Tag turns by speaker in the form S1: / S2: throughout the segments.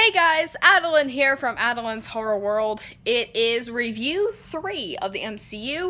S1: Hey guys, Adeline here from Adeline's Horror World. It is review 3 of the MCU.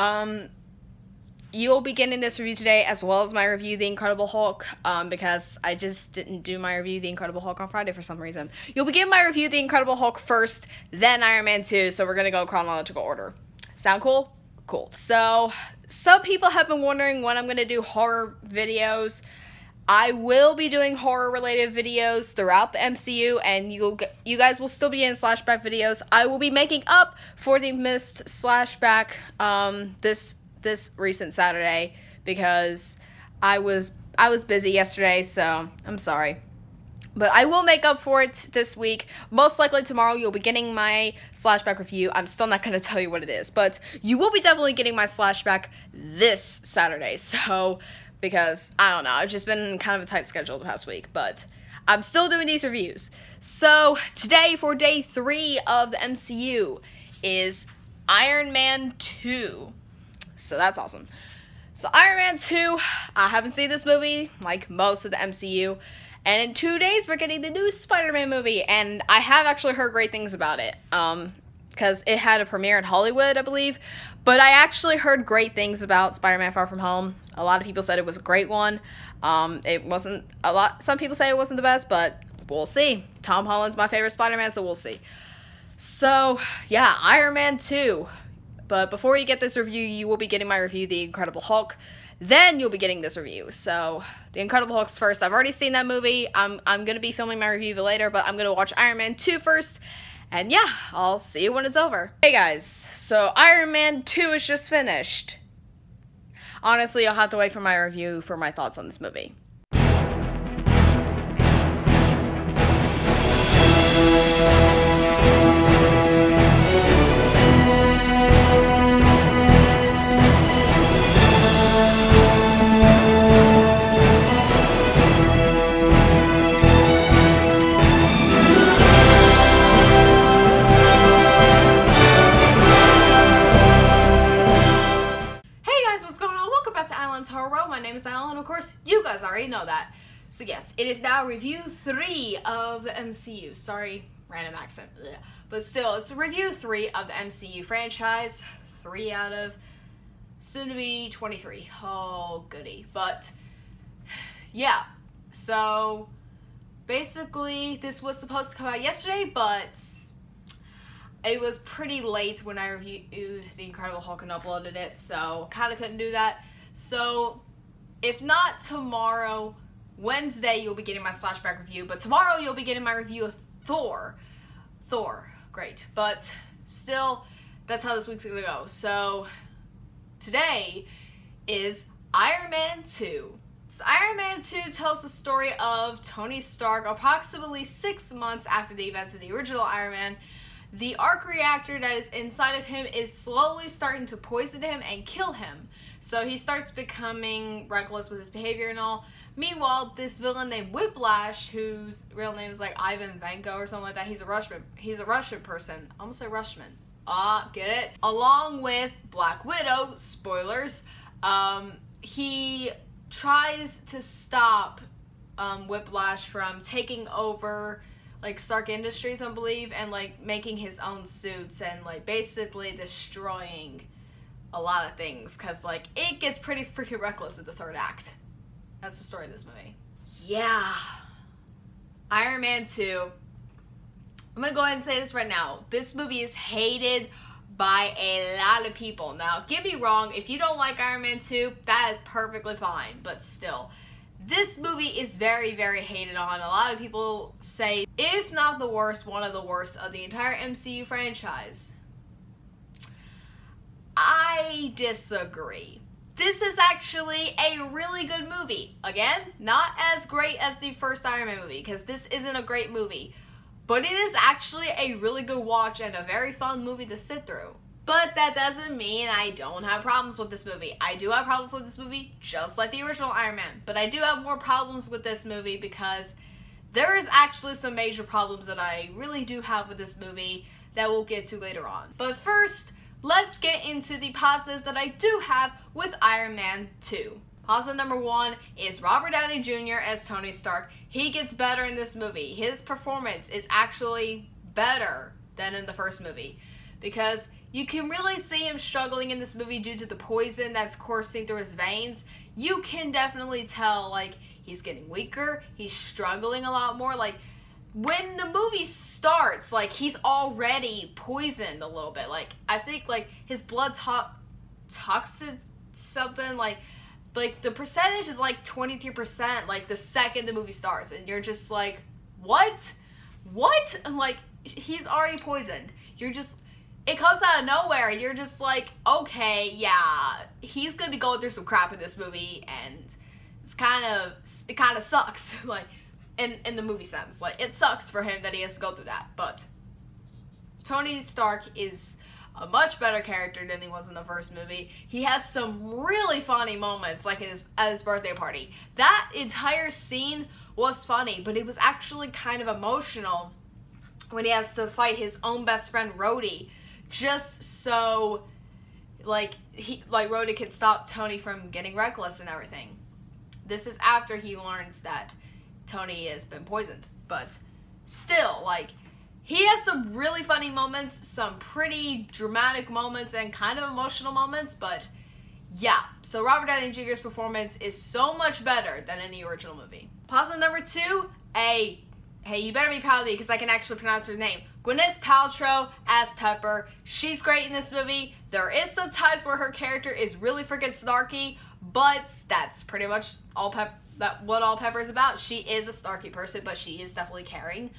S1: You'll be getting this review today as well as my review, The Incredible Hulk, because I just didn't do my review, The Incredible Hulk, on Friday for some reason. You'll be getting my review, The Incredible Hulk, first, then Iron Man 2, so we're going to go chronological order. Sound cool? Cool. So, some people have been wondering when I'm going to do horror videos. I will be doing horror-related videos throughout the MCU, and you guys will still be in slashback videos. I will be making up for the missed slashback this recent Saturday because I was busy yesterday, so I'm sorry. But I will make up for it this week. Most likely tomorrow you'll be getting my slashback review. I'm still not going to tell you what it is, but you will be definitely getting my slashback this Saturday, so because, I don't know, I've just been kind of a tight schedule the past week, but I'm still doing these reviews. So, today, for day 3 of the MCU, is Iron Man 2. So, that's awesome. So, Iron Man 2, I haven't seen this movie, like most of the MCU, and in 2 days, we're getting the new Spider-Man movie, and I have actually heard great things about it, because it had a premiere in Hollywood, I believe, but I actually heard great things about Spider-Man Far From Home. A lot of people said it was a great one. It wasn't some people say it wasn't the best, but we'll see. Tom Holland's my favorite Spider-Man, so we'll see. So, yeah, Iron Man 2. But before you get this review, you will be getting my review, The Incredible Hulk. Then you'll be getting this review. So, The Incredible Hulk's first. I've already seen that movie. I'm going to be filming my review later, but I'm going to watch Iron Man 2 first. And yeah, I'll see you when it's over. Hey guys, so Iron Man 2 is just finished. Honestly, I'll have to wait for my review for my thoughts on this movie. My name is Alan, of course, you guys already know that. So yes, it is now review 3 of the MCU. Sorry, random accent. Blech. But still, it's review 3 of the MCU franchise. 3 out of soon to be 23. Oh, goody. But, yeah. So, basically, this was supposed to come out yesterday, but it was pretty late when I reviewed The Incredible Hulk and uploaded it, so kind of couldn't do that. So, if not tomorrow, Wednesday, you'll be getting my slashback review. But tomorrow, you'll be getting my review of Thor. Great. But still, that's how this week's going to go. So, today is Iron Man 2. So, Iron Man 2 tells the story of Tony Stark approximately 6 months after the events of the original Iron Man. The arc reactor that is inside of him is slowly starting to poison him and kill him. So he starts becoming reckless with his behavior and all. Meanwhile, this villain named Whiplash, whose real name is like Ivan Vanko or something like that, he's a Russian person. I almost say Rushman. Get it? Along with Black Widow, spoilers, he tries to stop Whiplash from taking over like Stark Industries, I believe, and like making his own suits and like basically destroying a lot of things, because like it gets pretty freaking reckless in the 3rd act. That's the story of this movie. Yeah. Iron Man 2. I'm gonna go ahead and say this right now. This movie is hated by a lot of people. Now, get me wrong, if you don't like Iron Man 2, that is perfectly fine, but still. This movie is very, very hated on. A lot of people say, if not the worst, one of the worst of the entire MCU franchise. I disagree. This is actually a really good movie. Again, not as great as the first Iron Man movie, because this isn't a great movie. But it is actually a really good watch and a very fun movie to sit through. But that doesn't mean I don't have problems with this movie. I do have problems with this movie, just like the original Iron Man. But I do have more problems with this movie because there is actually some major problems that I really do have with this movie that we'll get to later on. But first, let's get into the positives that I do have with Iron Man 2. Positive number 1 is Robert Downey Jr. as Tony Stark. He gets better in this movie. His performance is actually better than in the first movie, because you can really see him struggling in this movie due to the poison that's coursing through his veins. You can definitely tell, like, he's getting weaker, he's struggling a lot more. Like, when the movie starts, like, he's already poisoned a little bit. Like, I think, like, his blood toxic something, like the percentage is like 23%, like, the second the movie starts, and you're just like, what? And, like, he's already poisoned. It comes out of nowhere, and you're just like, okay, yeah, he's gonna be going through some crap in this movie, and it kind of sucks, like, in the movie sense. Like, it sucks for him that he has to go through that, but Tony Stark is a much better character than he was in the first movie. He has some really funny moments, like at his birthday party. That entire scene was funny, but it was actually kind of emotional when he has to fight his own best friend Rhodey, just so Rhodey can stop Tony from getting reckless and everything. This is after he learns that Tony has been poisoned, but still, like, he has some really funny moments, some pretty dramatic moments, and kind of emotional moments, but yeah. So Robert Downey Jr.'s performance is so much better than in the original movie. Positive number 2, hey, you better be proud of me because I can actually pronounce her name. Gwyneth Paltrow as Pepper. She's great in this movie. There is some times where her character is really freaking snarky, but that's pretty much what all Pepper is about. She is a snarky person, but she is definitely caring.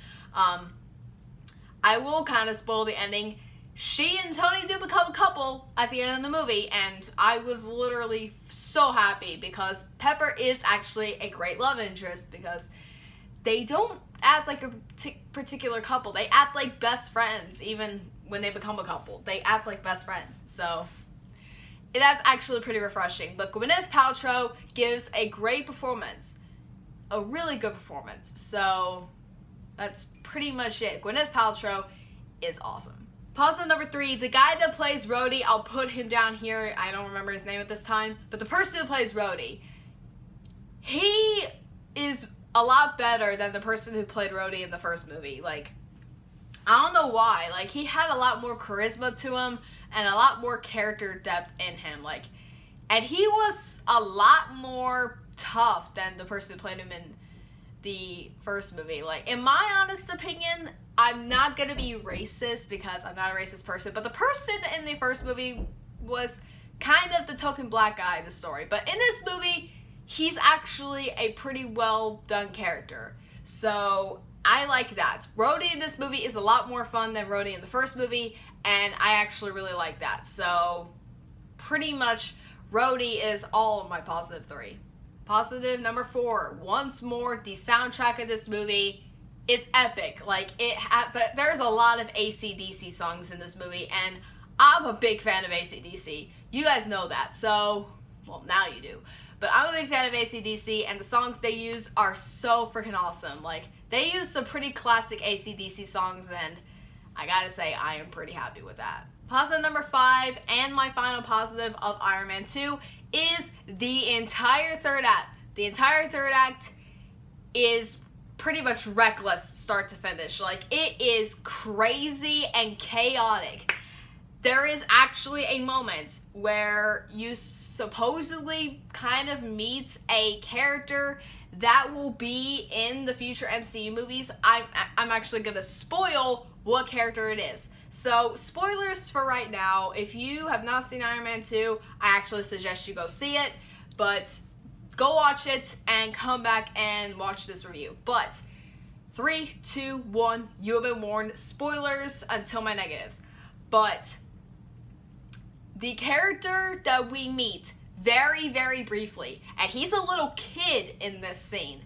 S1: I will kind of spoil the ending. She and Tony do become a couple at the end of the movie, and I was literally so happy because Pepper is actually a great love interest, because they don't act like a particular couple. They act like best friends. Even when they become a couple, they act like best friends. So that's actually pretty refreshing. But Gwyneth Paltrow gives a great performance, a really good performance. So that's pretty much it. Gwyneth Paltrow is awesome. Positive number 3, the guy that plays Rhodey, I'll put him down here. I don't remember his name at this time, but the person who plays Rhodey, he is a lot better than the person who played Rhodey in the first movie. Like, I don't know why. Like, he had a lot more charisma to him and a lot more character depth in him. Like, and he was a lot more tough than the person who played him in the first movie. Like, in my honest opinion, I'm not gonna be racist because I'm not a racist person, but the person in the first movie was kind of the token black guy in the story. But in this movie, he's actually a pretty well done character. So I like that. Rhodey in this movie is a lot more fun than Rhodey in the first movie, and I actually really like that. So pretty much Rhodey is all of my positive 3. Positive number 4, once more, the soundtrack of this movie is epic. Like, there's a lot of AC/DC songs in this movie, and I'm a big fan of AC/DC. You guys know that, so, well, now you do. But I'm a big fan of AC/DC, and the songs they use are so freaking awesome. Like, they use some pretty classic AC/DC songs, and I gotta say, I am pretty happy with that. Positive number 5, and my final positive of Iron Man 2, is the entire third act. The entire third act is pretty much reckless start to finish. Like, it is crazy and chaotic. There is actually a moment where you supposedly kind of meet a character that will be in the future MCU movies. I'm actually gonna spoil what character it is. So, spoilers for right now. If you have not seen Iron Man 2, I actually suggest you go see it. But go watch it and come back and watch this review. But 3, 2, 1, you have been warned. Spoilers until my negatives. But the character that we meet very, very briefly, and he's a little kid in this scene,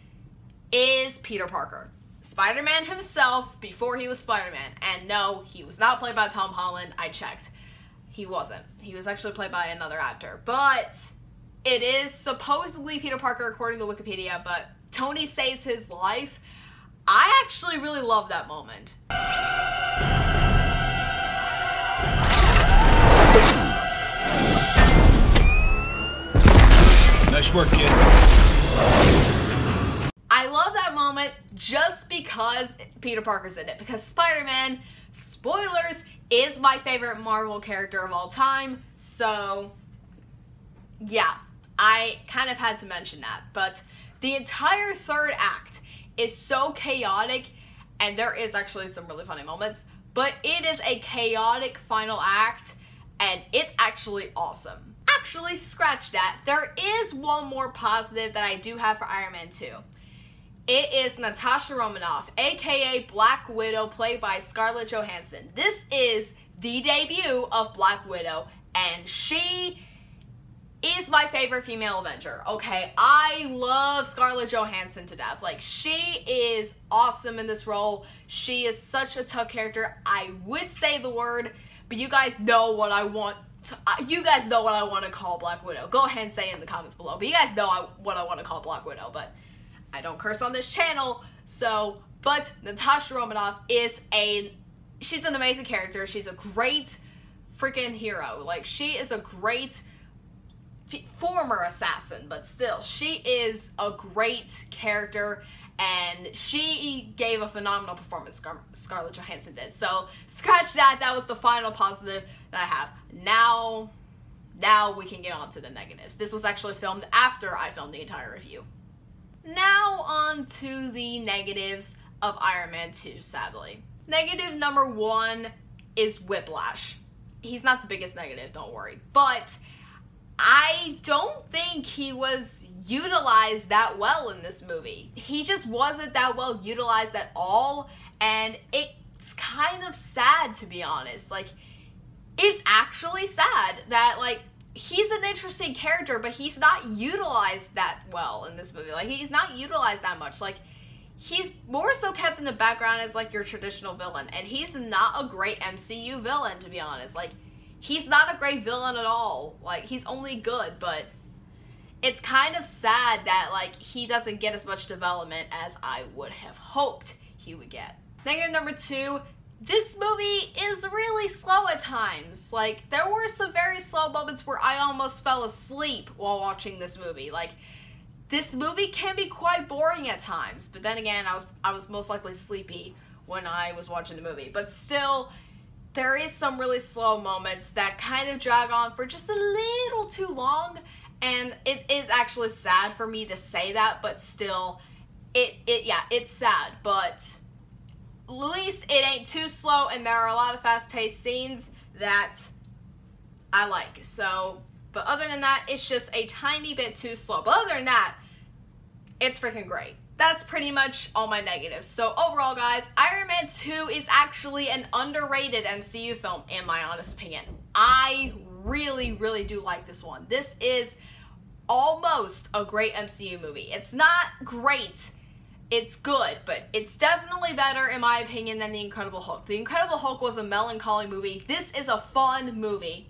S1: is Peter Parker. Spider-Man himself before he was Spider-Man. And no, he was not played by Tom Holland. I checked. He wasn't. He was actually played by another actor. But it is supposedly Peter Parker according to Wikipedia, but Tony saves his life. I actually really love that moment.
S2: Nice work, kid.
S1: I love that moment just because Peter Parker's in it. Because Spider-Man, spoilers, is my favorite Marvel character of all time. So, yeah, I kind of had to mention that. But the entire third act is so chaotic, and there is actually some really funny moments. But it is a chaotic final act, and it's actually awesome. Actually, scratch that. There is one more positive that I do have for Iron Man 2. It is Natasha Romanoff, aka Black Widow, played by Scarlett Johansson. This is the debut of Black Widow, and she is my favorite female Avenger, okay? I love Scarlett Johansson to death. Like, she is awesome in this role. She is such a tough character. I would say the word, but you guys know what I want to, you guys know what I want to call Black Widow. Go ahead and say it in the comments below. But you guys know what I want to call Black Widow, but I don't curse on this channel, so, but Natasha Romanoff she's an amazing character. She's a great freaking hero. Like, she is a great former assassin, but still, she is a great character, and she gave a phenomenal performance, Scarlett Johansson did. So, scratch that. That was the final positive that I have. Now we can get on to the negatives. This was actually filmed after I filmed the entire review. Now on to the negatives of Iron Man 2, sadly. Negative number 1 is Whiplash. He's not the biggest negative, don't worry. But I don't think he was utilized that well in this movie. He just wasn't that well utilized at all, and it's kind of sad, to be honest. Like, it's actually sad that, like, he's an interesting character, but he's not utilized that well in this movie. Like, he's not utilized that much. Like, he's more so kept in the background as, like, your traditional villain, and he's not a great MCU villain, to be honest. Like, he's not a great villain at all. Like, he's only good, but it's kind of sad that, like, he doesn't get as much development as I would have hoped he would get. Negative number 2, this movie is really slow at times. Like, there were some very slow moments where I almost fell asleep while watching this movie. Like, this movie can be quite boring at times, but then again, I was most likely sleepy when I was watching the movie. But still, there is some really slow moments that kind of drag on for just a little too long, and it is actually sad for me to say that, but still, it's sad, but at least it ain't too slow, and there are a lot of fast-paced scenes that I like. So, but other than that, it's just a tiny bit too slow. But other than that, it's freaking great. That's pretty much all my negatives. So overall, guys, Iron Man 2 is actually an underrated MCU film, in my honest opinion. I really, really do like this one. This is almost a great MCU movie. It's not great. It's good, but it's definitely better, in my opinion, than The Incredible Hulk. The Incredible Hulk was a melancholy movie. This is a fun movie.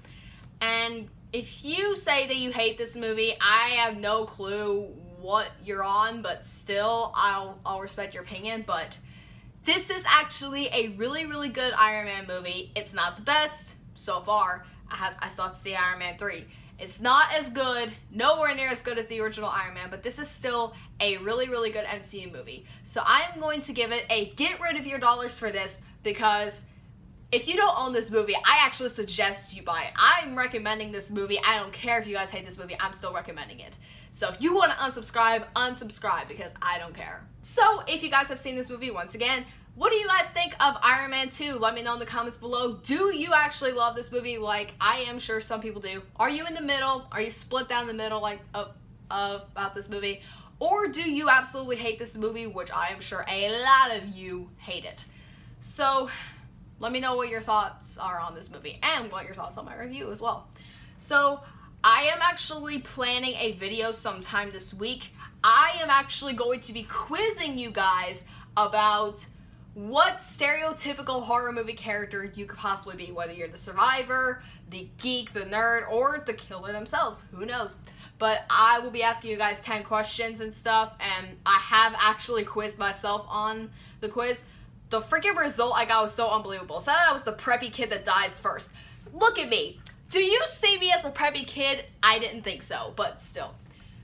S1: And if you say that you hate this movie, I have no clue what you're on, but still, I'll respect your opinion. But this is actually a really, really good Iron Man movie. It's not the best so far. I still have to see Iron Man 3. It's not as good, nowhere near as good as the original Iron Man, but this is still a really, really good MCU movie. So I'm going to give it a get rid of your dollars for this, because if you don't own this movie, I actually suggest you buy it. I'm recommending this movie. I don't care if you guys hate this movie, I'm still recommending it. So if you want to unsubscribe, unsubscribe, because I don't care. So if you guys have seen this movie, once again, what do you guys think of Iron Man 2? Let me know in the comments below. Do you actually love this movie like I am sure some people do? Are you in the middle? Are you split down the middle like about this movie? Or do you absolutely hate this movie, which I am sure a lot of you hate it? So let me know what your thoughts are on this movie and what your thoughts on my review as well. So I am actually planning a video sometime this week. I am actually going to be quizzing you guys about what stereotypical horror movie character you could possibly be, whether you're the survivor, the geek, the nerd, or the killer themselves. Who knows? But I will be asking you guys 10 questions and stuff, and I have actually quizzed myself on the quiz. The freaking result I got was so unbelievable. So that was the preppy kid that dies first. Look at me. Do you see me as a preppy kid? I didn't think so, but still.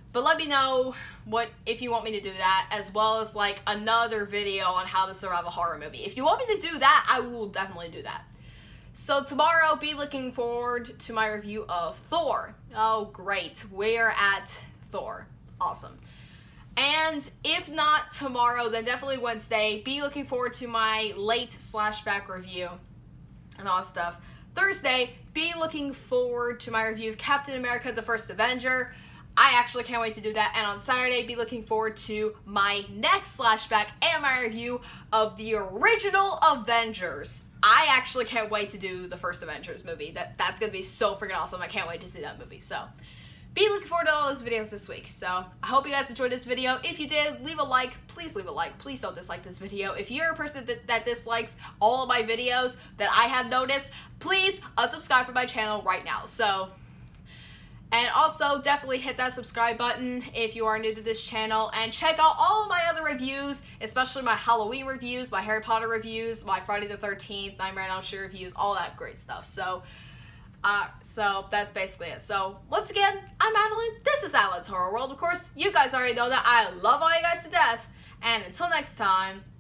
S1: But let me know if you want me to do that, as well as like another video on how to survive a horror movie. If you want me to do that, I will definitely do that. So tomorrow, be looking forward to my review of Thor. Oh, great. We're at Thor. Awesome. And if not tomorrow, then definitely Wednesday. Be looking forward to my late slashback review and all that stuff. Thursday, be looking forward to my review of Captain America: The First Avenger. I actually can't wait to do that. And on Saturday, be looking forward to my next slashback and my review of the original Avengers. I actually can't wait to do the first Avengers movie. That's going to be so freaking awesome. I can't wait to see that movie. So, be looking forward to all those videos this week. So, I hope you guys enjoyed this video. If you did, leave a like. Please leave a like. Please don't dislike this video. If you're a person that dislikes all of my videos that I have noticed, please unsubscribe from my channel right now. So, and also, definitely hit that subscribe button if you are new to this channel. And check out all of my other reviews, especially my Halloween reviews, my Harry Potter reviews, my Friday the 13th, Nightmare on Elm Street reviews, all that great stuff. So that's basically it. So, once again, I'm Madeline. This is Adeline's Horror World. Of course, you guys already know that I love all you guys to death. And until next time,